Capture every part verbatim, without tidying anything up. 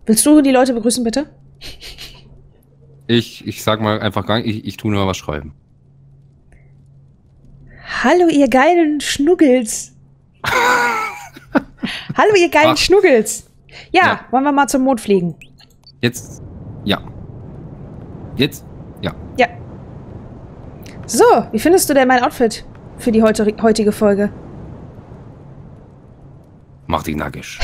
Willst du die Leute begrüßen, bitte? Ich, ich sag mal einfach gar nicht, ich, ich tu nur was schreiben. Hallo, ihr geilen Schnuggels. Hallo, ihr geilen Ach. Schnuggels. Ja, ja, wollen wir mal zum Mond fliegen? Jetzt, ja. Jetzt, ja. Ja. So, wie findest du denn mein Outfit für die heute, heutige Folge? Mach dich nackig.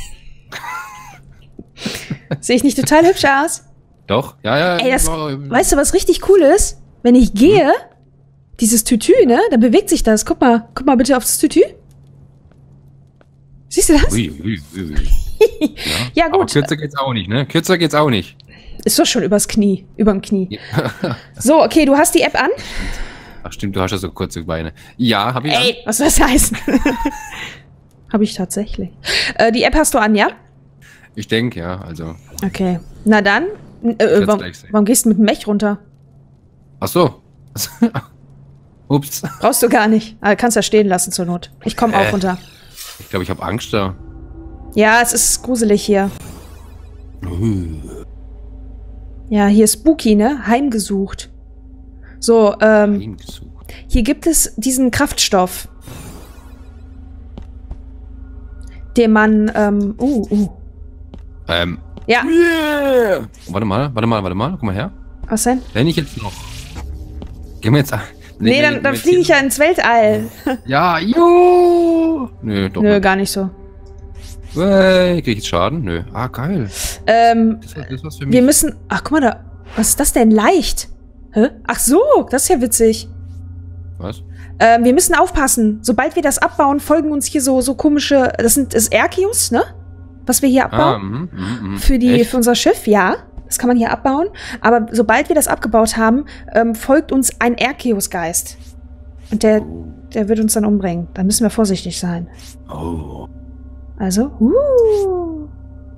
Sehe ich nicht total hübsch aus? Doch, ja, ja. Ey, das, weißt du, was richtig cool ist? Wenn ich gehe, hm? dieses Tütü, ne, dann bewegt sich das. Guck mal, guck mal bitte auf das Tütü. Siehst du das? Ui, ui, ui. Ja. Ja, gut. Aber kürzer geht's auch nicht, ne? Kürzer geht's auch nicht. Ist doch schon übers Knie, überm Knie. Ja. So, okay, du hast die App an? Ach stimmt, du hast ja so kurze Beine. Ja, hab ich Ey, an. was soll das heißen? Hab ich tatsächlich. Äh, die App hast du an, ja? Ich denke, ja, also. Okay. Na dann, äh, warum, warum gehst du mit dem Mech runter? Ach so. Ups. Brauchst du gar nicht. Aber kannst ja stehen lassen zur Not. Ich komme äh, auch runter. Ich glaube, ich habe Angst da. Ja, es ist gruselig hier. Uh. Ja, hier ist spooky, ne? Heimgesucht. So, ähm. Heimgesucht. Hier gibt es diesen Kraftstoff. Den man, ähm, uh, uh. Ähm. Ja. Yeah. Warte mal, warte mal, warte mal. Guck mal her. Was denn? Wenn ich jetzt noch. Gehen wir jetzt. Nee, nee dann, dann fliege ich ja ins Weltall. Ja, jo. Nö, doch Nö, nicht. gar nicht so. Hey, krieg ich jetzt Schaden? Nö. Ah, geil. Ähm, das, das was für mich. Wir müssen. Ach, guck mal da. Was ist das denn? Leicht. Hä? Ach so, das ist ja witzig. Was? Ähm, wir müssen aufpassen. Sobald wir das abbauen, folgen uns hier so, so komische. Das sind das Arceus, ne? Was wir hier abbauen. Ah, mm, mm, mm. Für, die, Echt? für unser Schiff, ja. Das kann man hier abbauen. Aber sobald wir das abgebaut haben, ähm, folgt uns ein Arceus-Geist. Und der, Oh. der wird uns dann umbringen. Da müssen wir vorsichtig sein. Oh. Also, uh.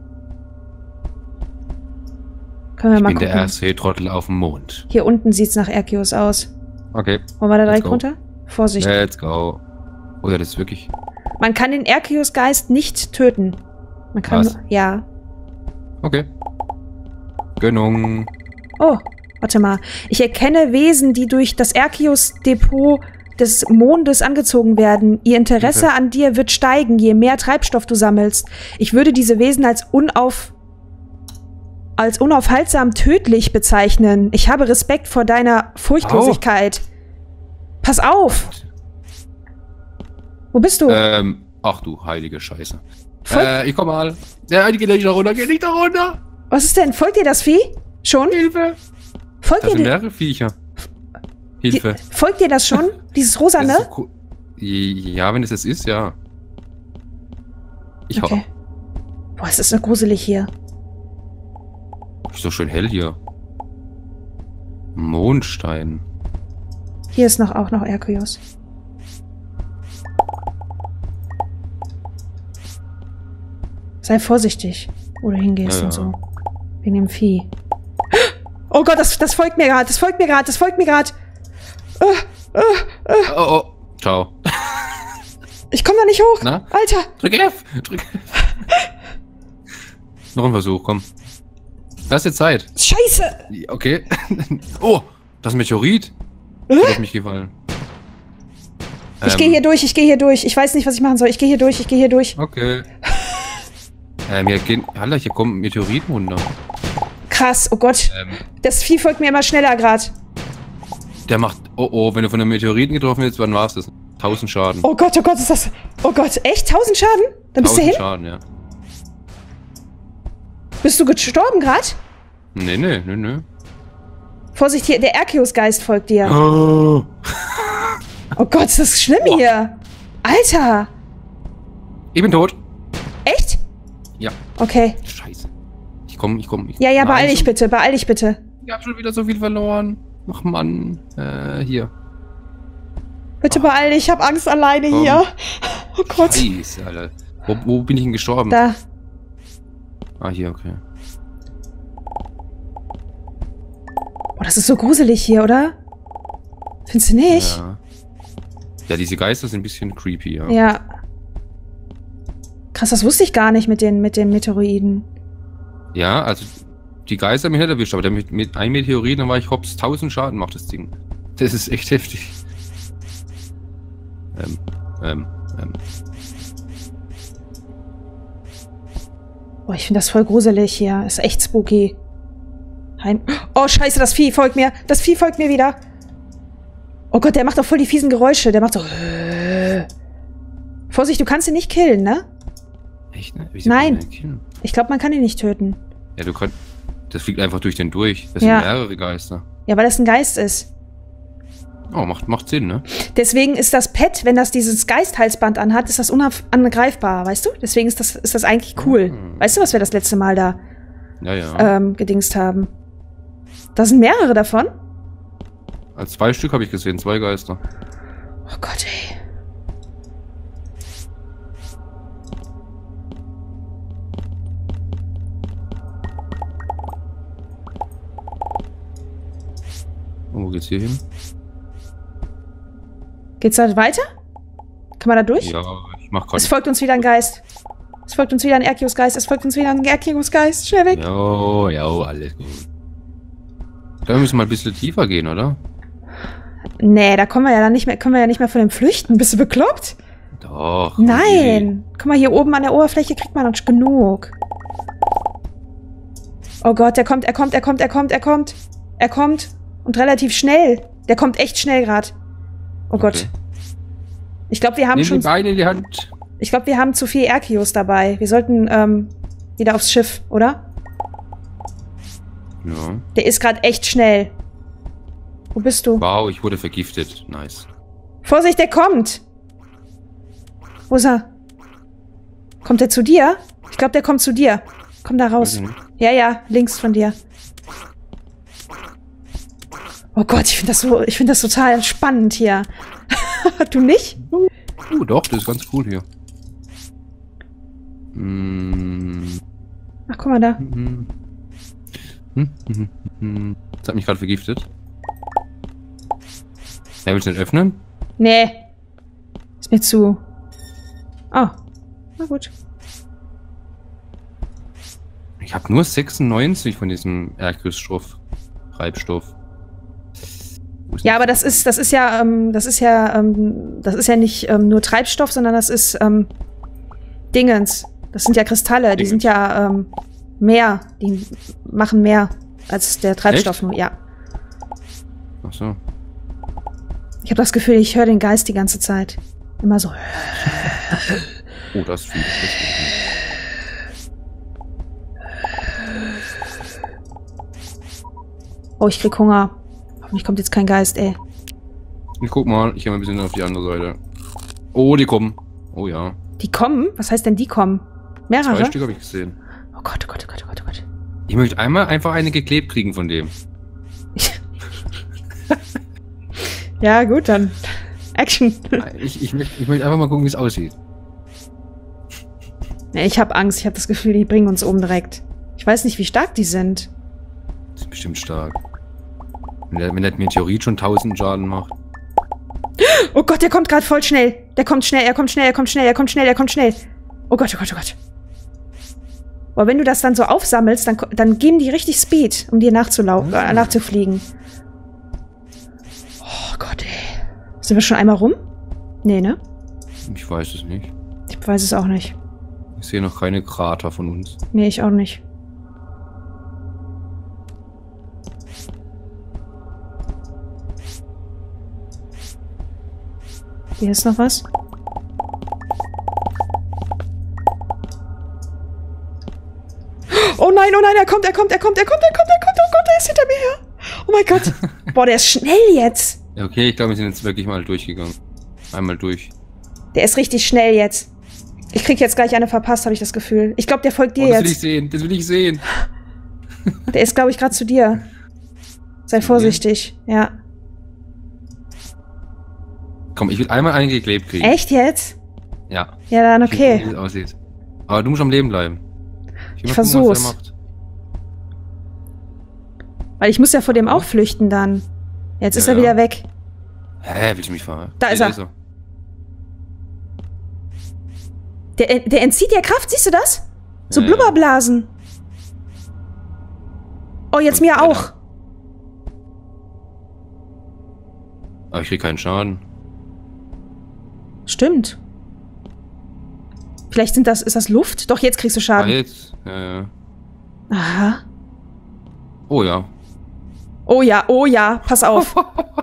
Können wir Ich mal bin gucken. der erste Trottel auf dem Mond. Hier unten sieht's nach Arceus aus. Okay. Wollen wir da direkt go. runter? Vorsicht. Let's go. Oder das ist wirklich. Man kann den Arceus-Geist nicht töten. Man kann. Was? Ja. Okay. Gönnung. Oh, warte mal. Ich erkenne Wesen, die durch das Arceus-Depot des Mondes angezogen werden. Ihr Interesse Okay. an dir wird steigen, je mehr Treibstoff du sammelst. Ich würde diese Wesen als unauf als unaufhaltsam tödlich bezeichnen. Ich habe Respekt vor deiner Furchtlosigkeit. Oh. Pass auf! Wo bist du? Ähm, ach du heilige Scheiße. Folg äh, ich komm mal. Ja, geh nicht da runter, geh nicht da runter. Was ist denn? Folgt dir das Vieh? Schon? Hilfe. Folgt Das dir sind die- mehrere Viecher. Hilfe. Die, folgt dir das schon? Dieses Das Rosane? ist so cool. Ja, wenn es das ist, ja. Ich Okay. Boah, es ist so gruselig hier. hau. Ist so schön hell hier. Mondstein. Hier ist noch auch noch Arceus. Sei vorsichtig, wo du hingehst Ja, und ja. so. Wegen dem Vieh. Oh Gott, das, das folgt mir gerade, das folgt mir gerade, das folgt mir gerade. Uh, uh, uh. Oh, oh. Ciao. Ich komme da nicht hoch. Na? Alter. Drück F. Drück F. Noch ein Versuch, komm. Lass dir Zeit. Scheiße. Okay. Oh, das Meteorit. Äh? Das hat mich gefallen. Ich Ähm, gehe hier durch, ich gehe hier durch. Ich weiß nicht, was ich machen soll. Ich gehe hier durch, ich gehe hier durch. Okay. ähm, hier gehen. Alter, hier kommen Meteoriten runter. Krass, oh Gott. Ähm, Das Vieh folgt mir immer schneller gerade. der macht. Oh, oh, wenn du von einem Meteoriten getroffen wirst, wann war's das? Tausend Schaden. Oh Gott, oh Gott, ist das... Oh Gott, echt? Tausend Schaden? Dann bist du hin? Schaden, ja. Bist du gestorben gerade? Nee, nee, nee, nee. Vorsicht hier, der Arceus-Geist folgt dir. Oh. Oh Gott, ist das schlimm Boah. hier. Alter. Ich bin tot. Echt? Ja. Okay. Scheiße. Ich komm, ich komm. Ich Ja, ja, Nein, beeil dich schon- bitte, beeil dich bitte. Ich hab schon wieder so viel verloren. Ach Mann. Äh, hier. Bitte beeil dich, ich hab Angst alleine Komm. hier. Oh Gott. Scheiße, Alter. Wo, wo bin ich denn gestorben? Da. Ah, hier, okay. Oh, das ist so gruselig hier, oder? Findest du nicht? Ja. Ja, diese Geister sind ein bisschen creepy, ja. Ja. Krass, das wusste ich gar nicht mit den, mit den Meteoroiden. Ja, also die Geister haben mich nicht erwischt, aber der mit, mit einem Meteorit, dann war ich hops, tausend Schaden macht das Ding. Das ist echt heftig. Ähm, ähm, ähm. Oh, ich finde das voll gruselig hier. Ist echt spooky. Hein oh, scheiße, das Vieh folgt mir. Das Vieh folgt mir wieder. Oh Gott, der macht doch voll die fiesen Geräusche. Der macht so... Vorsicht, du kannst ihn nicht killen, ne? Echt, ne? Wieso Nein. kann man ihn killen? Ich glaube, man kann ihn nicht töten. Ja, du kannst... Das fliegt einfach durch den durch. Das Ja. sind mehrere Geister. Ja, weil das ein Geist ist. Oh, macht, macht Sinn, ne? Deswegen ist das Pet, wenn das dieses Geisthalsband anhat, ist das unangreifbar, weißt du? Deswegen ist das, ist das eigentlich cool. Hm. Weißt du, was wir das letzte Mal da Ja, ja. ähm, gedingst haben? Da sind mehrere davon. Als zwei Stück habe ich gesehen, zwei Geister. Oh Gott, ey. Oh, wo geht's hier hin? Geht's da weiter? Kann man da durch? Ja, ich mach Es gerade. folgt uns wieder ein Geist. Es folgt uns wieder ein Arceus-Geist. Es folgt uns wieder ein Arceus-Geist. Schnell weg. Jo, jo, alles gut. Da müssen wir mal ein bisschen tiefer gehen, oder? Nee, da kommen wir ja dann nicht mehr, können wir ja nicht mehr von dem flüchten. Bist du bekloppt? Doch. Nein. Guck mal, hier oben an der Oberfläche kriegt man noch genug. Oh Gott, er kommt, er kommt, er kommt, er kommt, er kommt. Er kommt. Und relativ schnell. Der kommt echt schnell gerade. Oh Gott. Okay. Ich glaube, wir haben Nimm schon... die Beine in die Hand. Ich glaube, wir haben zu viel Arceus dabei. Wir sollten ähm, wieder aufs Schiff, oder? Ja. Der ist gerade echt schnell. Wo bist du? Wow, ich wurde vergiftet. Nice. Vorsicht, der kommt! Wo ist er? Kommt er zu dir? Ich glaube, der kommt zu dir. Komm da raus. Weiß ich nicht. Ja, ja, links von dir. Oh Gott, ich finde das so, ich finde das total spannend hier. Du nicht? Oh, doch, das ist ganz cool hier. Mm. Ach, guck mal da. Mhm. Hm, hm, hm. Das hat mich gerade vergiftet. Ja, willst du den öffnen? Nee. Ist mir zu. Oh. Na gut. Ich habe nur sechsundneunzig von diesem Arceus-Stoff. Treibstoff. Wo ist Ja, das? aber das ist, das ist ja, ähm, das ist ja, ähm, das ist ja nicht ähm, nur Treibstoff, sondern das ist ähm, Dingens. Das sind ja Kristalle, die Dingens. sind ja ähm, mehr, die machen mehr als der Treibstoff Echt? nur, ja. Ach so. Ich habe das Gefühl, ich höre den Geist die ganze Zeit. Immer so. Oh, das ist viel. Das ist viel. Oh, ich krieg Hunger. Hoffentlich kommt jetzt kein Geist, ey. Ich guck mal, ich gehe mal ein bisschen auf die andere Seite. Oh, die kommen. Oh ja. Die kommen? Was heißt denn, die kommen? Mehrere? Zwei Stück habe ich gesehen. Oh Gott, oh Gott, oh Gott, oh Gott, oh Gott. Ich möchte einmal einfach eine geklebt kriegen von dem. Ja, gut, dann. Action. Ich, ich, möchte, ich möchte einfach mal gucken, wie es aussieht. Nee, ich habe Angst. Ich habe das Gefühl, die bringen uns um direkt. Ich weiß nicht, wie stark die sind. Das ist bestimmt stark. Wenn der, wenn der Meteorit schon tausend Schaden macht. Oh Gott, der kommt gerade voll schnell. Der kommt schnell, er kommt schnell, er kommt schnell, er kommt schnell, er kommt schnell. Oh Gott, oh Gott, oh Gott. Aber wenn du das dann so aufsammelst, dann, dann geben die richtig Speed, um dir nachzulau äh, nachzufliegen. Oh Gott, ey. Sind wir schon einmal rum? Nee, ne? Ich weiß es nicht. Ich weiß es auch nicht. Ich sehe noch keine Krater von uns. Nee, ich auch nicht. Hier ist noch was. Oh nein, oh nein, er kommt, er kommt, er kommt, er kommt, er kommt, er kommt, oh Gott, er ist hinter mir her. Oh mein Gott. Boah, der ist schnell jetzt. Ja, okay, ich glaube, wir sind jetzt wirklich mal durchgegangen. Einmal durch. Der ist richtig schnell jetzt. Ich krieg jetzt gleich eine verpasst, habe ich das Gefühl. Ich glaube, der folgt dir Oh, das will ich jetzt. sehen, das will ich sehen. Der ist, glaube ich, gerade zu dir. Sei vorsichtig, ja. Komm, ich will einmal einen geklebt kriegen. Echt jetzt? Ja. Ja, dann Ich will gucken, okay. wie es aussieht. Aber du musst am Leben bleiben. Ich will mal gucken, was versuch's. er macht. Weil ich muss ja vor dem auch flüchten dann. Jetzt ist Ja, er wieder ja. weg. Hä, willst du mich verarschen? Da Hey, ist er. Der, der entzieht dir Kraft, siehst du das? So Ja, ja. Blubberblasen. Oh, jetzt Und mir auch. Aber ich krieg keinen Schaden. Stimmt. Vielleicht sind das, ist das Luft? Doch, jetzt kriegst du Ah, Schaden. jetzt. Ja, ja. Aha. Oh ja. Oh ja, oh ja, pass auf.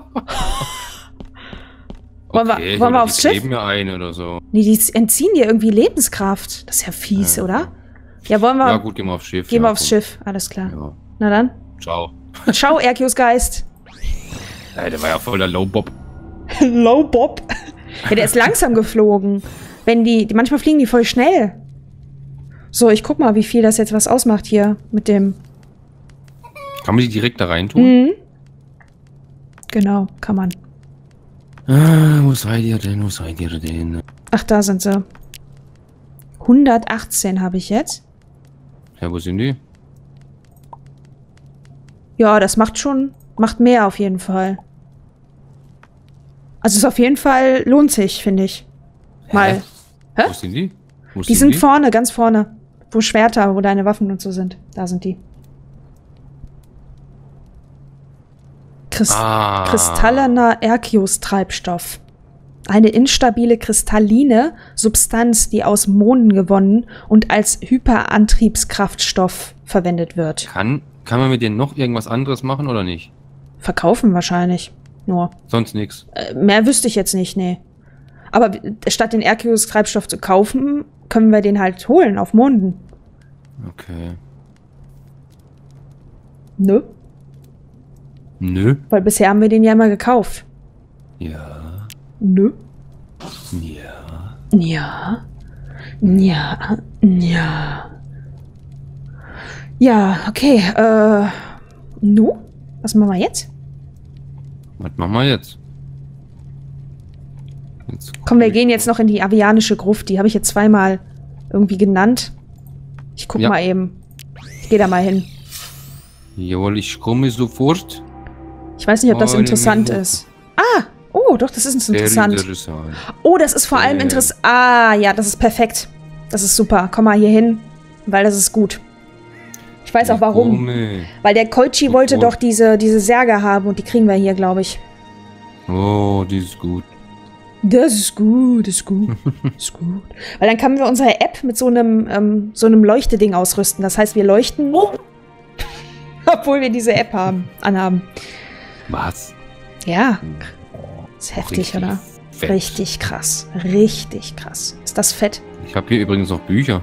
Wollen wir- Okay, wollen wir oder aufs die Schiff? kleben mir ein oder so. Nee, die entziehen dir irgendwie Lebenskraft. Das ist ja fies, Ja. oder? Ja, wollen wir... Ja gut, gehen wir aufs Schiff. Gehen ja, wir aufs komm. Schiff. Alles klar. Ja. Na dann. Ciao. Ciao, Erkius Geist. Ja, der war ja voll der Low-Bob. Low Bob. Ja, der ist langsam geflogen. Wenn die, die... Manchmal fliegen die voll schnell. So, ich guck mal, wie viel das jetzt was ausmacht hier mit dem... Kann man die direkt da rein tun? Mhm. Genau, kann man. Ah, wo seid ihr denn? Wo seid ihr denn? Ach, da sind sie. hundertachtzehn habe ich jetzt. Ja, wo sind die? Ja, das macht schon... Macht mehr auf jeden Fall. Also es ist auf jeden Fall... Lohnt sich, finde ich. Mal. Hä? Wo sind die? Wo Die sind vorne, ganz vorne. Wo Schwerter, wo deine Waffen und so sind. Da sind die. Christ Ah. Kristallener Erkius-Treibstoff. Eine instabile kristalline Substanz, die aus Monden gewonnen und als Hyperantriebskraftstoff verwendet wird. Kann, kann man mit denen noch irgendwas anderes machen oder nicht? Verkaufen wahrscheinlich. Nur. Sonst nichts. Äh, mehr wüsste ich jetzt nicht, nee. Aber statt den Erkius-Treibstoff zu kaufen, können wir den halt holen auf Monden. Okay. Nö. Nö. Weil bisher haben wir den ja immer gekauft. Ja. Nö. Ja. Ja. Ja. Ja. Ja, okay. Äh. Nu? Was machen wir jetzt? Was machen wir jetzt? Jetzt Komm, wir gehen jetzt noch in die avianische Gruft. Die habe ich jetzt zweimal irgendwie genannt. Ich guck Ja. mal eben. Ich gehe da mal hin. Jawohl, ich komme sofort. Ich weiß nicht, ob das Oh, interessant nee. ist. Ah! Oh, doch, das ist Sehr interessant. interessant. Oh, das ist vor allem Äh. interessant. Ah, ja, das ist perfekt. Das ist super. Komm mal hier hin, weil das ist gut. Ich weiß auch warum. Komme. Weil der Koichi wollte Sofort. doch diese, diese Särge haben und die kriegen wir hier, glaube ich. Oh, die ist gut. Das ist gut, das ist gut, das ist gut. Weil dann können wir unsere App mit so einem, ähm, so einem Leuchteding ausrüsten. Das heißt, wir leuchten, obwohl wir diese App haben, anhaben. Was? Ja. Ist heftig, Richtig oder? fett. Richtig krass. Richtig krass. Ist das fett? Ich habe hier übrigens noch Bücher.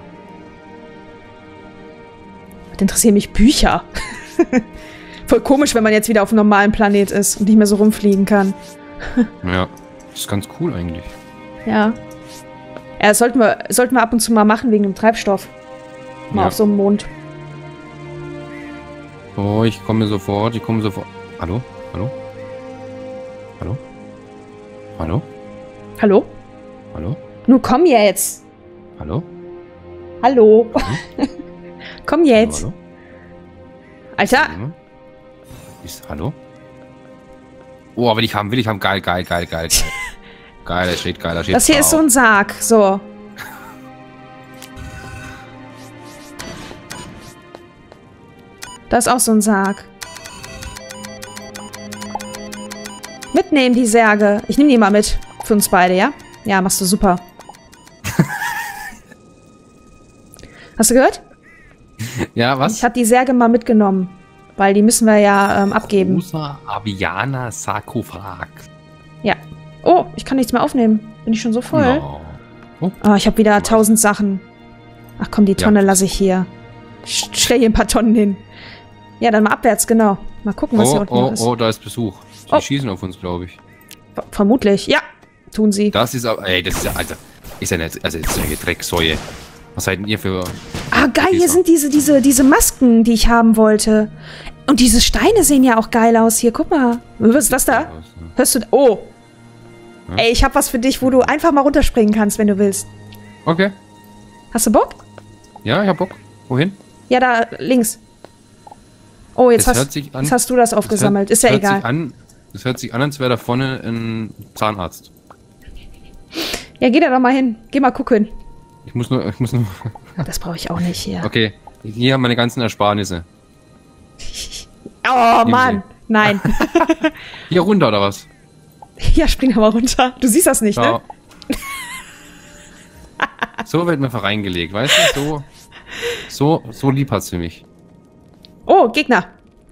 Das interessieren mich Bücher. Voll komisch, wenn man jetzt wieder auf einem normalen Planet ist und nicht mehr so rumfliegen kann. Ja, das ist ganz cool eigentlich. Ja. Ja, das sollten wir, sollten wir ab und zu mal machen wegen dem Treibstoff. Mal Ja. auf so einem Mond. Oh, ich komme sofort, ich komme sofort. Hallo? Hallo? Hallo? Hallo? Hallo? Hallo? Nun komm jetzt. Hallo? Hallo. Komm jetzt. Hallo? Alter. Hallo? Ist, hallo? Oh, aber ich haben, will ich haben. Geil, geil, geil, geil, geil. Geil, da steht geil, da steht Das hier ist so ein Sarg. So. Das ist auch so ein Sarg. Mitnehmen die Särge. Ich nehme die mal mit. Für uns beide, ja? Ja, machst du super. Hast du gehört? Ja, was? Ich habe die Särge mal mitgenommen. Weil die müssen wir ja ähm, abgeben. Großer Avianer Sarkophag. Ja. Oh, ich kann nichts mehr aufnehmen. Bin ich schon so voll? No. Oh, Oh, ich habe wieder tausend Sachen. Ach komm, die Tonne Ja. lasse ich hier. Ich stell hier ein paar Tonnen hin. Ja, dann mal abwärts, genau. Mal gucken, was hier oh, unten noch oh, ist. oh, da ist Besuch. Die Oh. schießen auf uns, glaube ich. Ver- Vermutlich. Ja, tun sie. Das ist aber, ey, das ist ja, Alter, ist ja nicht, also, das ist ja Drecksäue. Was seid denn ihr für... Ah, geil, hier Dieser. sind diese, diese, diese Masken, die ich haben wollte. Und diese Steine sehen ja auch geil aus hier. Guck mal. Was ist das da? Hörst du? Oh. Ja. Ey, ich hab was für dich, wo du einfach mal runterspringen kannst, wenn du willst. Okay. Hast du Bock? Ja, ich hab Bock. Wohin? Ja, da links. Oh, jetzt, Das hört hast, sich an- jetzt hast du das aufgesammelt. Das Ist ja hört egal. Sich an, das hört sich an, als wäre da vorne ein Zahnarzt. Ja, geh da doch mal hin. Geh mal gucken. Ich muss nur, ich muss nur... Das brauche ich auch nicht hier. Okay, hier haben meine ganzen Ersparnisse. Oh, Mann. Nein. Hier runter, oder was? Ja, spring aber runter. Du siehst das nicht, ja. ne? So wird mir reingelegt, weißt du? So, so, so lieb hat's für mich. Oh, Gegner.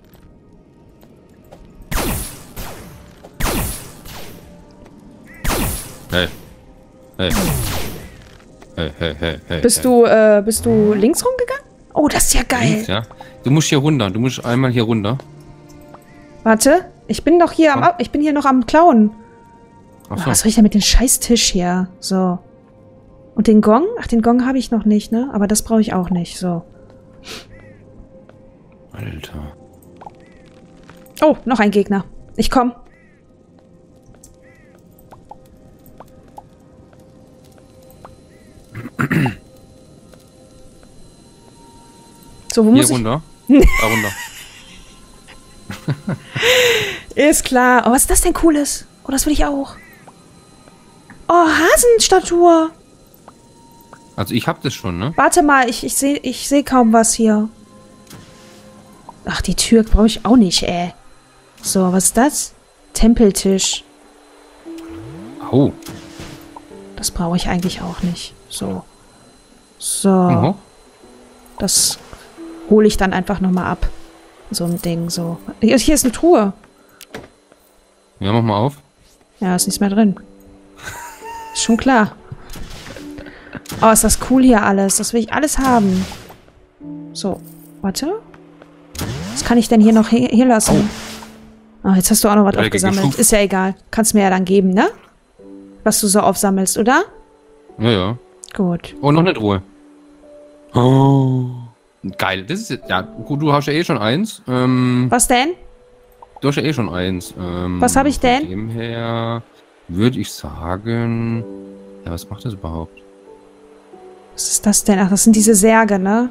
Hey. Hey. Hey, hey, hey, hey. Bist hey. du, äh, bist du links rumgegangen? Oh, das ist ja geil. Links, ja. Du musst hier runter. Du musst einmal hier runter. Warte, ich bin doch hier am, Ja. ich bin hier noch am Klauen. Ach Oh, so. was soll ich denn mit dem Scheißtisch hier? So. Und den Gong? Ach, den Gong habe ich noch nicht, ne? Aber das brauche ich auch nicht, so. Alter. Oh, noch ein Gegner. Ich komm. So, wo Hier muss ich... runter. Da runter. Ist klar. Oh, was ist das denn Cooles? Oh, das will ich auch. Oh, Hasenstatue. Also ich hab das schon, ne? Warte mal, ich, ich sehe ich seh kaum was hier. Ach, die Tür brauche ich auch nicht, ey. So, was ist das? Tempeltisch. Oh. Das brauche ich eigentlich auch nicht. So. So. Mhm. Das hole ich dann einfach nochmal ab. So ein Ding, so. Hier hier ist eine Truhe. Ja, mach mal auf. Ja, ist nichts mehr drin. Ist schon klar. Oh, ist das cool hier alles. Das will ich alles haben. So, warte. Was kann ich denn hier noch hier, hier lassen? Oh, jetzt hast du auch noch was Ja, aufgesammelt. geschrumpft. Ist ja egal. Kannst mir ja dann geben, ne? Was du so aufsammelst, oder? Ja, ja. Gut. Oh, noch eine Truhe. Oh. Geil. Das ist jetzt, ja, gut, du hast ja eh schon eins. Ähm, Was denn? du hast ja eh schon eins. Ähm, Was hab ich denn? Von dem her würde ich sagen. Ja, was macht das überhaupt? Was ist das denn? Ach, das sind diese Särge, ne?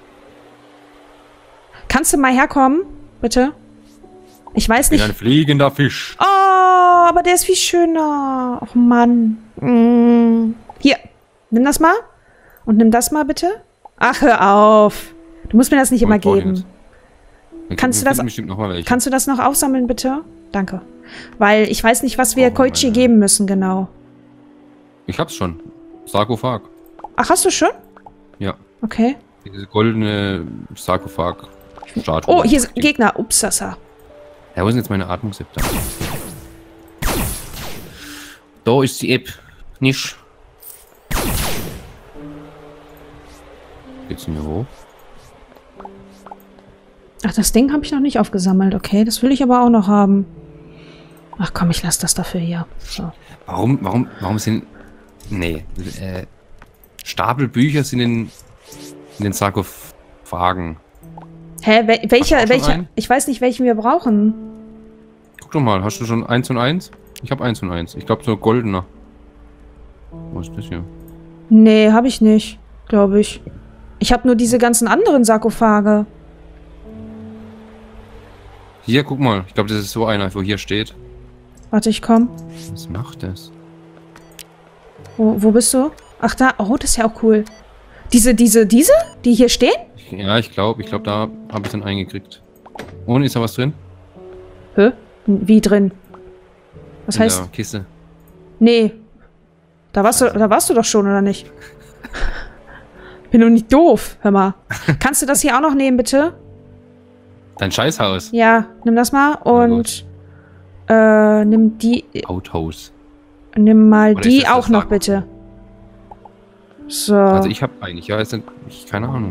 Kannst du mal herkommen? Bitte? Ich weiß Ich bin nicht. ein fliegender Fisch. Oh, aber der ist viel schöner. Och, Mann. Mm. Hier, nimm das mal. Und nimm das mal, bitte. Ach, hör auf. Du musst mir das nicht immer Ich brauch geben. jetzt. Wir Kannst du wir das- finden bestimmt noch mal welche. Kannst du das noch aufsammeln, bitte? Danke. Weil ich weiß nicht, was wir Oh, Koichi meine- geben müssen, genau. Ich hab's schon. Sarkophag. Ach, hast du schon? Ja. Okay. Diese goldene Sarkophag-Statue. Oh, hier ist ein Gegner. Ups, sasa. Ja, wo ist denn jetzt meine Atmungshüpter? Da ist die App. Nicht. Geht's denn hier hoch? Ach, das Ding habe ich noch nicht aufgesammelt. Okay, das will ich aber auch noch haben. Ach komm, ich lasse das dafür hier. So. Warum, warum, warum sind... Nee, äh... Stapelbücher sind in, in den Sarkophagen. Hä, wel welcher, Hast du auch schon welcher? einen? Ich weiß nicht, welchen wir brauchen. Guck doch mal, hast du schon eins und eins? Ich habe eins und eins. Ich glaube so goldener. Was ist das hier? Nee, habe ich nicht, glaube ich. Ich habe nur diese ganzen anderen Sarkophage. Hier, guck mal. Ich glaube, das ist so einer, wo hier steht. Warte, ich komm. Was macht das? Wo, wo bist du? Ach da, oh, das ist ja auch cool. Diese, diese, diese, die hier stehen? Ich, ja, ich glaube, ich glaube, da habe ich dann eingekriegt. Und ist da was drin? Hä? Wie drin? Was in heißt? der Kiste. Nee. Da warst du, da warst du doch schon, oder nicht? Bin doch nicht doof, hör mal. Kannst du das hier auch noch nehmen, bitte? Dein Scheißhaus. Ja, nimm das mal und äh, nimm die, Outhouse. nimm mal Oder ist die das das auch noch, Sarko- bitte. So. Also ich habe eigentlich, ja, ist dann, ich, keine Ahnung.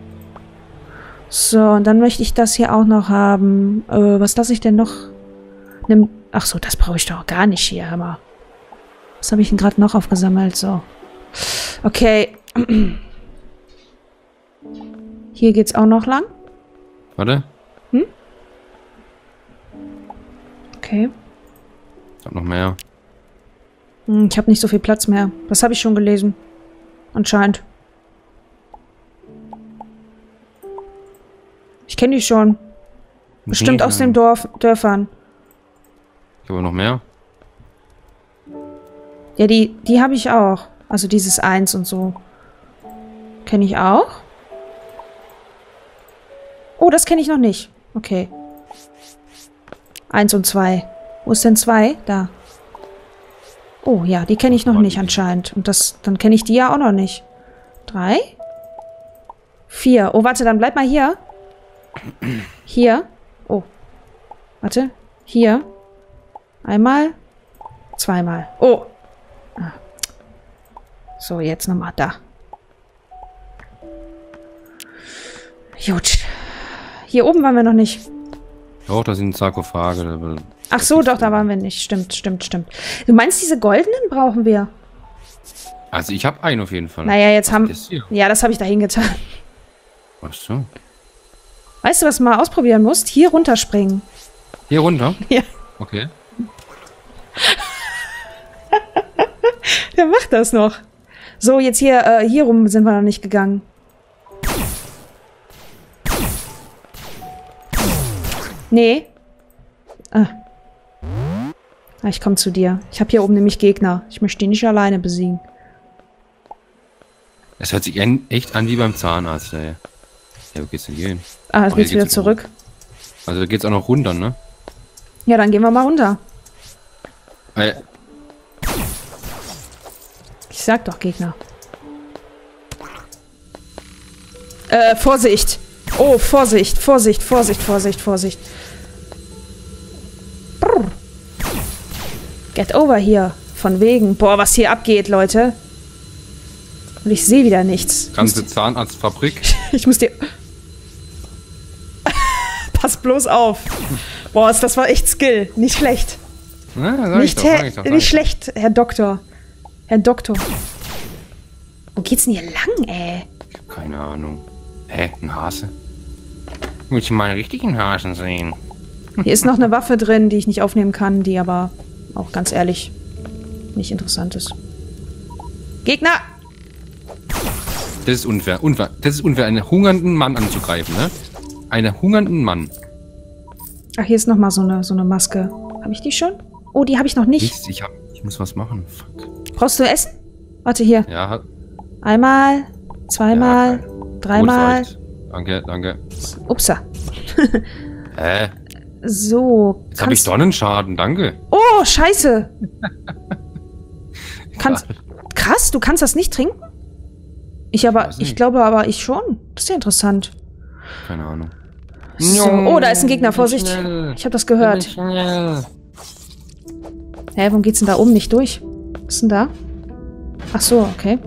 So, und dann möchte ich das hier auch noch haben. Äh, was lasse ich denn noch? Nimm. Ach so, das brauche ich doch gar nicht hier, hör mal. Was habe ich denn gerade noch aufgesammelt? So. Okay. Hier geht's auch noch lang. Warte, Okay. ich hab noch mehr. Hm, ich habe nicht so viel Platz mehr. Das habe ich schon gelesen. Anscheinend. Ich kenne die schon. Bestimmt aus den Dorf Dörfern. Ich habe noch mehr. Ja, die, die habe ich auch. Also dieses Eins und so. Kenne ich auch. Oh, das kenne ich noch nicht. Okay. Eins und zwei. Wo ist denn zwei? Da. Oh ja, die kenne ich noch nicht anscheinend. Und das, dann kenne ich die ja auch noch nicht. Drei? Vier. Oh, warte, dann bleib mal hier. Hier. Oh. Warte. Hier. Einmal. Zweimal. Oh. Ah. So, jetzt nochmal da. Gut. Hier oben waren wir noch nicht. Doch, da sind Sarkophage. Ach so, doch, da waren wir nicht. Stimmt, stimmt, stimmt. Du meinst, diese goldenen brauchen wir? Also ich habe einen auf jeden Fall. Naja, jetzt was haben... ist hier? Ja, das habe ich da hingetan. Ach so. Weißt du, was du mal ausprobieren musst? Hier runterspringen. Hier runter? Ja. Okay. Wer macht das noch? So, jetzt hier, äh, hier rum sind wir noch nicht gegangen. Nee. Ah. Ah, ich komme zu dir. Ich habe hier oben nämlich Gegner. Ich möchte die nicht alleine besiegen. Es hört sich an, echt an wie beim Zahnarzt, ey. Ja, wo geht's denn hier hin? Ah, jetzt Oh, geht's hier wieder geht's zurück. hoch. Also da geht's auch noch runter, ne? Ja, dann gehen wir mal runter. Äh, Ich sag doch Gegner. Äh, Vorsicht! Oh, Vorsicht, Vorsicht, Vorsicht, Vorsicht, Vorsicht. Brrr. Get over hier. Von wegen. Boah, was hier abgeht, Leute. Und ich sehe wieder nichts. ganze Zahnarztfabrik. Ich muss dir... Pass bloß auf. Boah, das war echt Skill. Nicht schlecht. Ja, sag Nicht, ich doch, Herr, sag ich doch, sag nicht ich schlecht, Herr Doktor. Herr Doktor. Wo geht's denn hier lang, ey? doch. Keine Ahnung. Hä? Ein Hase? Will ich mal einen richtigen Hasen sehen? Hier ist noch eine Waffe drin, die ich nicht aufnehmen kann, die aber auch ganz ehrlich nicht interessant ist. Gegner! Das ist unfair. unfair. Das ist unfair, einen hungernden Mann anzugreifen, ne? Einen hungernden Mann. Ach, hier ist noch mal so eine, so eine Maske. Habe ich die schon? Oh, die habe ich noch nicht. Nichts, ich, hab, ich muss was machen. Fuck. Brauchst du Essen? Warte, hier. Ja, hat. Einmal, zweimal, Ja, dreimal. Gut, danke, danke. Upsa. Hä? So. Jetzt habe ich Sonnenschaden, danke. Oh, scheiße. Kannst... Krass, du kannst das nicht trinken? Ich aber, Weiß ich nicht. glaube aber ich schon. Das ist ja interessant. Keine Ahnung. So. Oh, da ist ein Gegner, Vorsicht. Schnell. Ich habe das gehört. Schnell. Hä, warum geht's denn da oben nicht durch? Was ist denn da? Ach so, okay.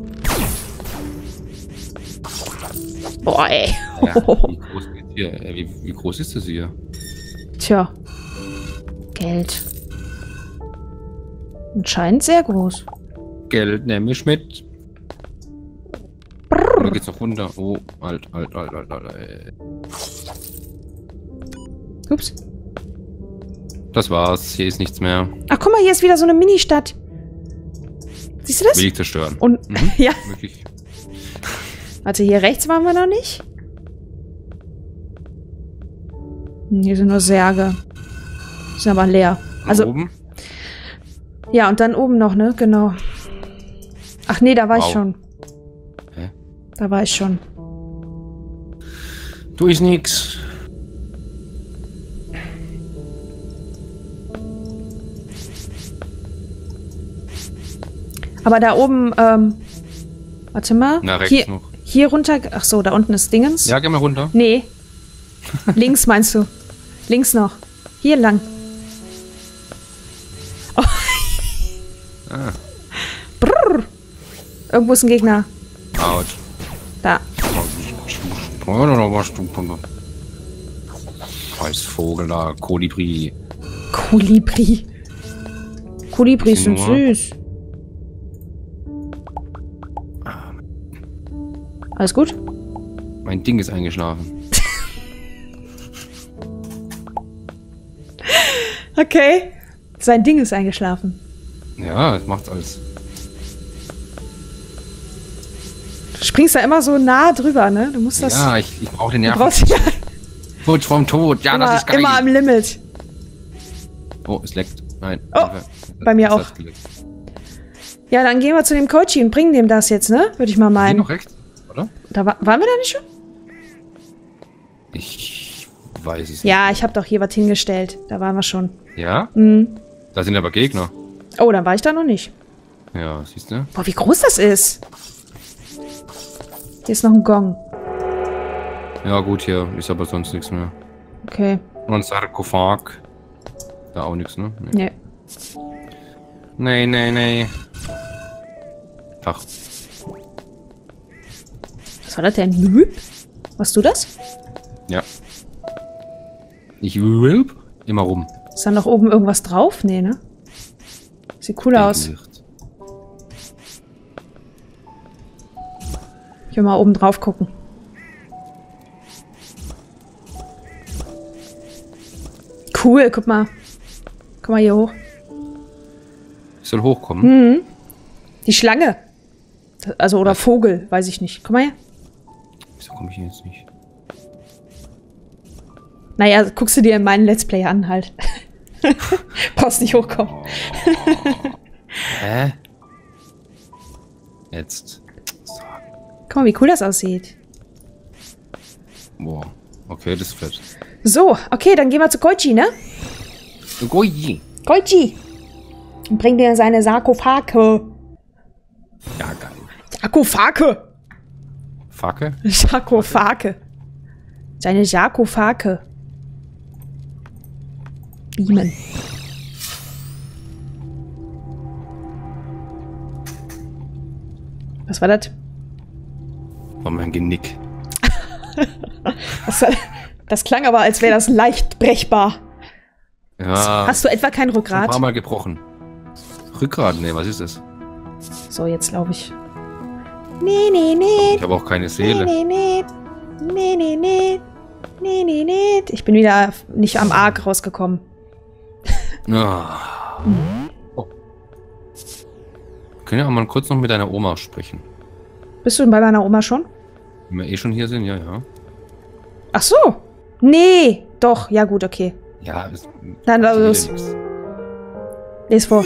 Boah, ey. Ja, wie groß geht's hier? Äh, Wie, wie groß ist das hier? Tja. Geld. Anscheinend sehr groß. Geld nehme ich mit. Oder geht's noch runter? Oh, alt, alt, alt, alt, alt. Ey. Ups. Das war's. Hier ist nichts mehr. Ach, guck mal, hier ist wieder so eine Ministadt. Siehst du das? Will ich zerstören. Und, Mhm. ja. Wirklich. Warte, hier rechts waren wir noch nicht. Hm, Hier sind nur Särge. Sind aber leer. Also, oben? ja, und dann oben noch, ne? Genau. Ach nee, da war Wow. ich schon. Hä? Da war ich schon. Du ist nix. Aber da oben, ähm, warte mal. Na, rechts hier, noch. hier runter. Ach so, da unten ist Dingens. Ja, geh mal runter. Nee. Links meinst du? Links noch. Hier lang. Oh. Ah. Brrr. Irgendwo ist ein Gegner. Autsch. Da. Scheiß Vogel da. Kolibri. Kolibri. Kolibris sind Nur- süß. Ah, Alles gut? mein Ding ist eingeschlafen. Okay. Sein Ding ist eingeschlafen. Ja, das macht's alles. Du springst da immer so nah drüber, ne? Du musst das... Ja, ich, ich brauche den du Nerven. brauchst ja Kurz vorm Tod. Ja, das immer, ist geil. immer am Limit. Oh, es leckt. Nein. Oh, Hilfe. bei mir Es auch. hat geleckt. Ja, dann gehen wir zu dem Coachy und bringen dem das jetzt, ne? Würde ich mal Hier meinen. noch rechts, oder? Da wa waren wir da nicht schon? Ich weiß es Ja, nicht. ich habe doch hier was hingestellt. Da waren wir schon. Ja? Mhm. Da sind aber Gegner. Oh, dann war ich da noch nicht. Ja, siehst du? Boah, wie groß das ist. Hier ist noch ein Gong. Ja, gut, hier ist aber sonst nichts mehr. Okay. Und ein Sarkophag. Da auch nichts, ne? Nee. Nee, nee, nee. Ach. Was war das denn? Nüb? Warst du das? Ja. Ich will immer rum. Ist da noch oben irgendwas drauf? Nee, ne? Sieht cool aus. Gesicht. Ich will mal oben drauf gucken. Cool, guck mal. Guck mal hier hoch. Ich soll hochkommen. Mhm. Die Schlange. Also, oder Vogel, weiß ich nicht. Guck mal her. Wieso komme ich hier jetzt nicht? Naja, guckst du dir in meinen Let's Play an halt. Brauchst nicht hochkommen. Hä? Jetzt. So. Guck mal, wie cool das aussieht. Boah. Okay, das ist fett. So, okay, dann gehen wir zu Koichi, ne? Goji. Koichi! Und bring dir seine Sarkophage. Ja, geil. Sarkophage! Facke? Sarkophage. Seine Sarkophage. Beamen. Was war das? War mein Genick. Das, das klang aber, als wäre das leicht brechbar. Ja. Hast du etwa kein Ein Rückgrat? paar Mal gebrochen. Rückgrat? Nee, was ist das? So, jetzt glaube ich. Nee, nee, nee. Ich habe auch keine Seele. Nee, nee, nee. Nee, nee, nee. Nee, nee, nee. Ich bin wieder nicht am Arg rausgekommen. Ah. Oh. Wir können ja auch mal kurz noch mit deiner Oma sprechen. Bist du bei meiner Oma schon? Wenn wir eh schon hier sind, ja, ja. Ach so. Nee. Doch. Ja, gut, okay. Ja, ist. Dann lass los. nix. Lies vor.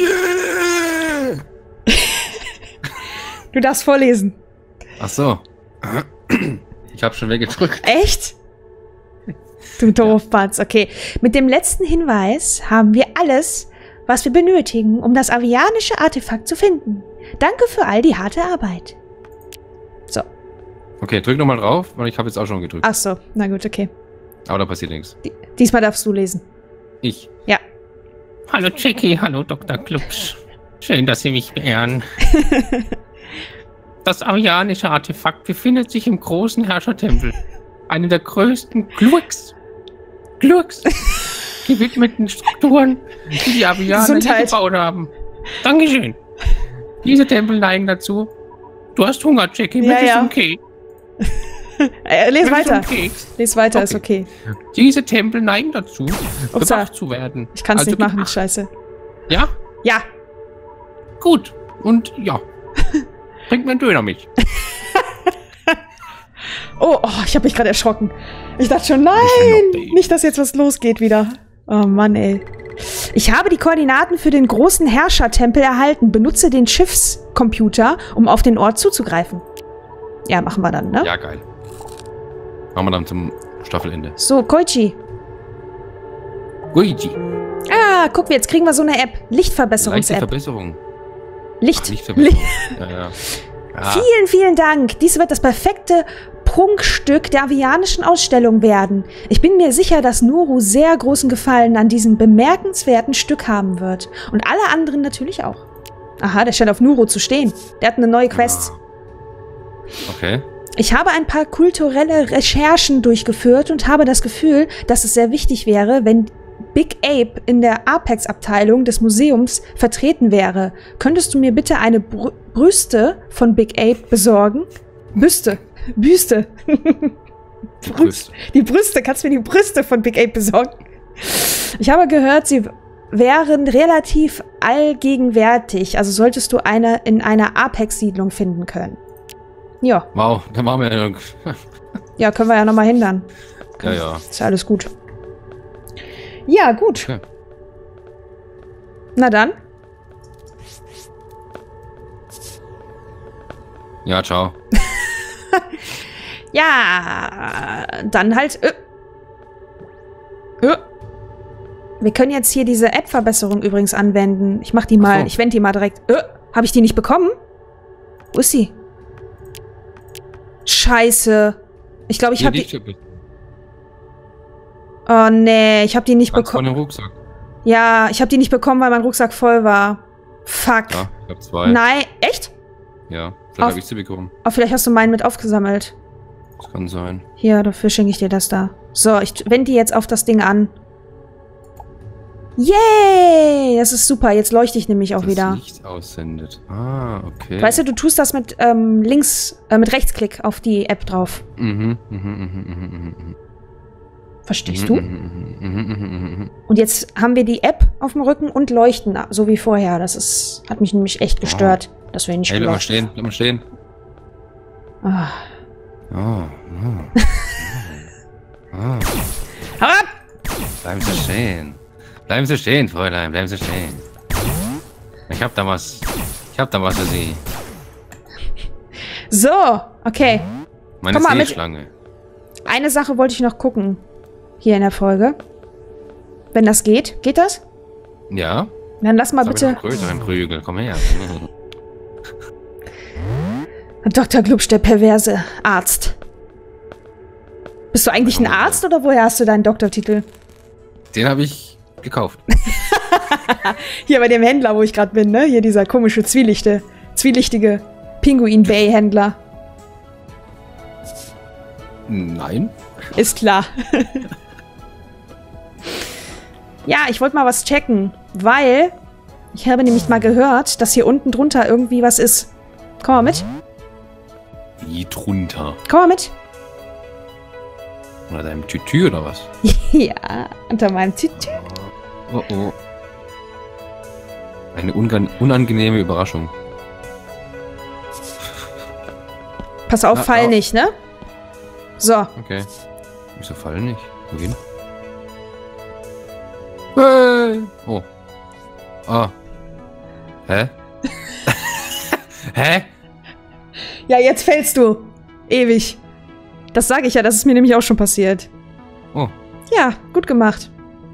Du darfst vorlesen. Ach so. Ich habe schon weggedrückt. Echt? Du Doofbatz. Okay. Mit dem letzten Hinweis haben wir alles, was wir benötigen, um das avianische Artefakt zu finden. Danke für all die harte Arbeit. So. Okay, drück nochmal drauf, weil ich habe jetzt auch schon gedrückt. Ach so. Na gut, okay. Aber da passiert nichts. Diesmal darfst du lesen. Ich. Ja. Hallo Jackie, hallo Doktor Klubsch. Schön, dass Sie mich beehren. Das avianische Artefakt befindet sich im großen Herrschertempel. Eine der größten Glurks, Glurks, gewidmeten Strukturen, die die Avianer hier Gesundheit. gebaut haben. Dankeschön. Diese Tempel neigen dazu. Du hast Hunger, Jackie. Ja, Möchtest ja. du einen Keks? Äh, les Möchtest du weiter. einen Keks? Les weiter, Okay. ist okay. Diese Tempel neigen dazu, Upsa. bewacht zu werden. Ich kann es Also nicht machen, bewacht. scheiße. Ja? Ja. Gut. Und ja. Bringt mir einen Döner mit. Oh, oh ich habe mich gerade erschrocken. Ich dachte schon, nein, Update. nicht, dass jetzt was losgeht wieder. Oh Mann, ey. Ich habe die Koordinaten für den großen Herrschertempel erhalten. Benutze den Schiffscomputer, um auf den Ort zuzugreifen. Ja, machen wir dann, ne? Ja, geil. Machen wir dann zum Staffelende. So, Koichi. Luigi. Ah, guck, jetzt kriegen wir so eine App. Leichte Lichtverbesserungs-App. Verbesserung. Licht. Ach, Lichtverbesserung. Ja, ja. Ah, Vielen, vielen Dank. Dies wird das perfekte Prunkstück der avianischen Ausstellung werden. Ich bin mir sicher, dass Nuru sehr großen Gefallen an diesem bemerkenswerten Stück haben wird. Und alle anderen natürlich auch. Aha, der scheint auf Nuru zu stehen. Der hat eine neue Quest. okay. Ich habe ein paar kulturelle Recherchen durchgeführt und habe das Gefühl, dass es sehr wichtig wäre, wenn Big Ape in der Apex-Abteilung des Museums vertreten wäre. Könntest du mir bitte eine Brü Brüste von Big Ape besorgen? Büste. Büste. Die Brüste. Die Brüste. Kannst du mir die Brüste von Big Ape besorgen? Ich habe gehört, sie wären relativ allgegenwärtig. Also solltest du eine in einer Apex-Siedlung finden können. Ja. Wow, da machen wir ja. Ja, können wir ja nochmal hindern. Ja, ja. Ist ja alles gut. Ja, gut. Okay. Na dann. Ja, ciao. Ja, dann halt. Äh. Wir können jetzt hier diese App-Verbesserung übrigens anwenden. Ich mach die mal, so. Ich wende die mal direkt. Äh, habe ich die nicht bekommen? Wo ist sie? Scheiße. Ich glaube, ich habe die... die oh, nee, ich habe die nicht bekommen. Von dem Rucksack. Ja, ich habe die nicht bekommen, weil mein Rucksack voll war. Fuck. Ja, ich hab zwei. Nein, echt? Ja, vielleicht habe ich sie bekommen. Oh, vielleicht hast du meinen mit aufgesammelt. Das kann sein. Hier, dafür schenke ich dir das da. So, ich wende die jetzt auf das Ding an. Yay! Das ist super. Jetzt leuchte ich nämlich auch das wieder. Licht aussendet. Ah, okay. Weißt du, du tust das mit ähm, links, äh, mit Rechtsklick auf die App drauf. Mhm, mhm, mhm, mhm, mhm. Verstehst mhm, du? Mhm, mhm, mhm, mhm. Und jetzt haben wir die App auf dem Rücken und leuchten, so wie vorher. Das ist, hat mich nämlich echt gestört, oh. dass wir nicht Hey, bleib mal stehen, bleib mal stehen. Ah. Oh, oh. oh. Hau ab! Bleiben Sie stehen. Bleiben Sie stehen, Fräulein, bleiben Sie stehen. Ich hab da was. Ich hab da was für Sie. So, okay. Meine Komm mal, Seeschlange. Eine Sache wollte ich noch gucken. Hier in der Folge. Wenn das geht. Geht das? Ja. Dann lass mal Jetzt bitte... hab ich noch größeren Prügel, komm her. Doktor Glubsch, der perverse Arzt. Bist du eigentlich ein Arzt oder woher hast du deinen Doktortitel? Den habe ich gekauft. Hier bei dem Händler, wo ich gerade bin, ne? Hier dieser komische Zwielichte, zwielichtige Pinguin Bay Händler. Nein. Ist klar. Ja, ich wollte mal was checken, weil ich habe nämlich mal gehört, dass hier unten drunter irgendwie was ist. Komm mal mit. Wie drunter? Komm mal mit. Oder deinem Tütü oder was? Ja, unter meinem Tütü. Oh oh. Eine unangenehme Überraschung. Pass auf, ah, fall oh. nicht, ne? So. Okay. Wieso fall nicht? Wohin? Hey. Oh. Ah. Hä? Hä? Ja, jetzt fällst du. Ewig. Das sage ich ja, das ist mir nämlich auch schon passiert. Oh. Ja, gut gemacht.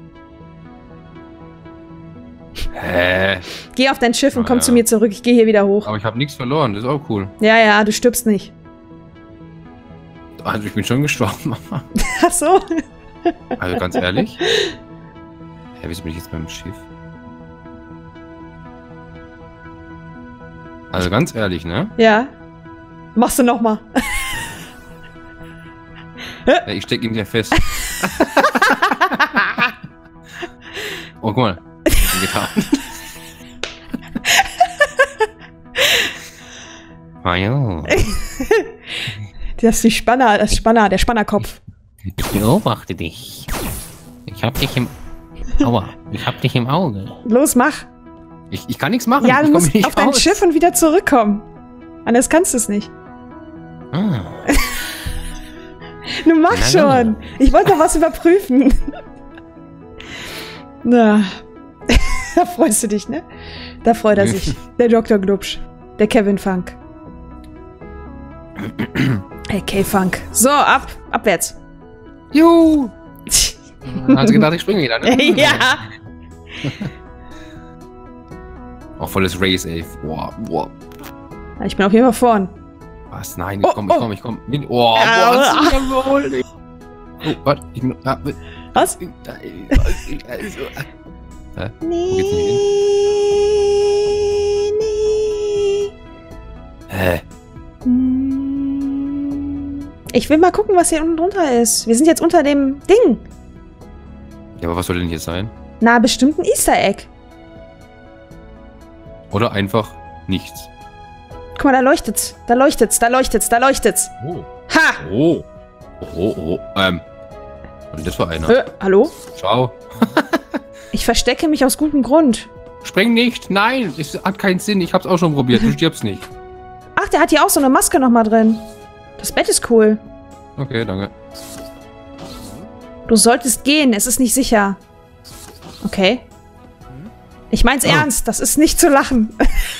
Hä? Geh auf dein Schiff und ah, komm ja. zu mir zurück. Ich gehe hier wieder hoch. Aber ich habe nichts verloren, das ist auch cool. Ja, ja, du stirbst nicht. Also ich bin schon gestorben, Mama. Ach so. Also ganz ehrlich. Hä, wieso bin ich jetzt beim Schiff? Also ganz ehrlich, ne? Ja. Machst du noch mal. Ja, ich steck ihn ja fest. Oh, guck mal. Getan. Ah, ja. Das ist die Spanner, das Spanner, der Spannerkopf. Ich beobachte dich. Ich hab dich im... Aua, ich hab dich im Auge. Los, mach. Ich, ich kann nichts machen. Ja, du ich musst nicht auf dein raus. Schiff und wieder zurückkommen. Anders kannst du es nicht. Ah. Du machst schon. Ich wollte noch was überprüfen. Na. Da freust du dich, ne? Da freut er sich. Der Doktor Glubsch. Der Kevin Funk. Hey, K-Funk. So, ab. Abwärts. Juhu. Hat sie gedacht, ich springe wieder, ne? Ja. Auch volles Race, ey. Boah, boah. Ich bin auf jeden Fall vorn. Was? Nein, ich Oh, komm, ich oh. komm, ich komm. Oh, boah, das ist ja wohl. Oh, warte, ich bin... Ah, Was? Hä? Nee, Wo geht's denn nee. Hä? Ich will mal gucken, was hier unten drunter ist. Wir sind jetzt unter dem Ding. Ja, aber was soll denn hier sein? Na, bestimmt ein Easter Egg. Oder einfach nichts. Guck mal, da leuchtet's. Da leuchtet's, da leuchtet's, da leuchtet's. Oh. Ha! Oh. Oh, oh, ähm. Was ist das für einer? Äh, hallo? Ciao. Ich verstecke mich aus gutem Grund. Spring nicht, nein, es hat keinen Sinn, ich hab's auch schon probiert, du stirbst nicht. Ach, der hat hier auch so eine Maske nochmal drin. Das Bett ist cool. Okay, danke. Du solltest gehen, es ist nicht sicher. Okay. Ich mein's Oh. ernst, das ist nicht zu lachen.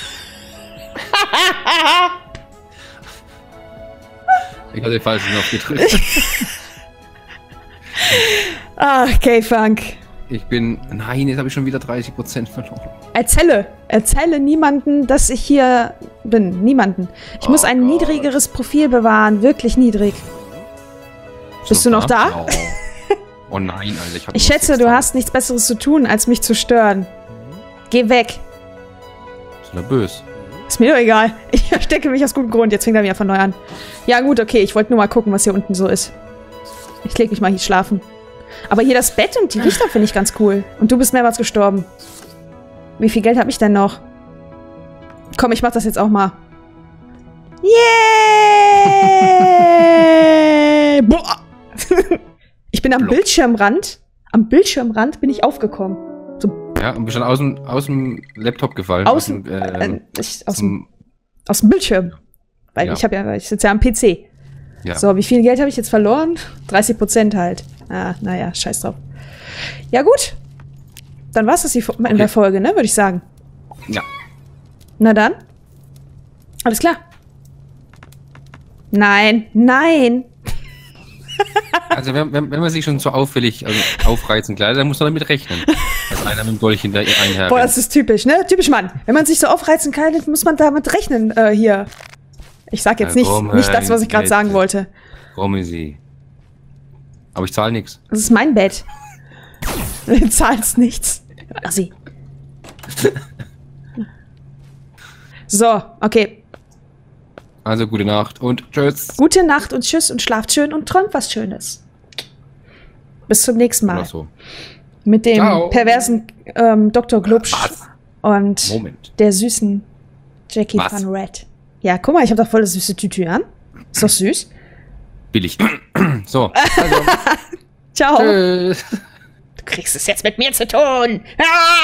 Ich hatte den falschen Knopf gedrückt. Ach, K-Funk. Ich bin... Nein, jetzt habe ich schon wieder dreißig Prozent verloren. Erzähle. Erzähle niemanden, dass ich hier bin. Niemanden. Ich Oh muss ein Gott. niedrigeres Profil bewahren. Wirklich niedrig. Bist du noch da? Oh, oh nein, Alter. Ich, hab Ich nur schätze, sechs du Tage. hast nichts Besseres zu tun, als mich zu stören. Geh weg. Ist nervös. Ist mir doch egal. Ich verstecke mich aus gutem Grund. Jetzt fängt er wieder von neu an. Ja gut, okay. Ich wollte nur mal gucken, was hier unten so ist. Ich leg mich mal hier schlafen. Aber hier das Bett und die Lichter finde ich ganz cool. Und du bist mehrmals gestorben. Wie viel Geld habe ich denn noch? Komm, ich mach das jetzt auch mal. Yeah! Boah! Ich bin am Block. Bildschirmrand. Am Bildschirmrand bin ich aufgekommen. Ja, und bist schon aus dem, aus dem Laptop gefallen. Aus, dem, äh, ähm, ich, aus, aus dem, dem, aus dem Bildschirm. Weil Ja. ich habe ja, ich sitze ja am P C. ja. So, wie viel Geld habe ich jetzt verloren? dreißig Prozent halt. Ah, naja, scheiß drauf. Ja, gut. Dann war's das die Fo- in Okay. der Folge, ne, würde ich sagen. ja. Na dann. Alles klar. Nein, nein. Also wenn, wenn, wenn man sich schon so auffällig also aufreizen kleidet, dann muss man damit rechnen. Dass einer mit dem Dolch hinter einher. Boah, das ist typisch, ne? Typisch Mann. Wenn man sich so aufreizen kann, muss man damit rechnen, äh, hier. Ich sag jetzt Na nicht, komm, nicht das, was ich gerade jetzt. sagen wollte. Komme sie. Aber ich zahle nichts. Das ist mein Bett. Du zahlst nichts. Assi. So, okay. Also gute Nacht und tschüss. Gute Nacht und tschüss und schlaft schön und träumt was Schönes. Bis zum nächsten Mal. Oder so. Mit dem Ciao. perversen ähm, Doktor Glubsch Was? und Moment. der süßen Jackie Was? Van Red. Ja, guck mal, ich habe doch voll das süße Tütü an. Ist doch süß. Billig. So. Also, Ciao. tschüss. Du kriegst es jetzt mit mir zu tun. Ah!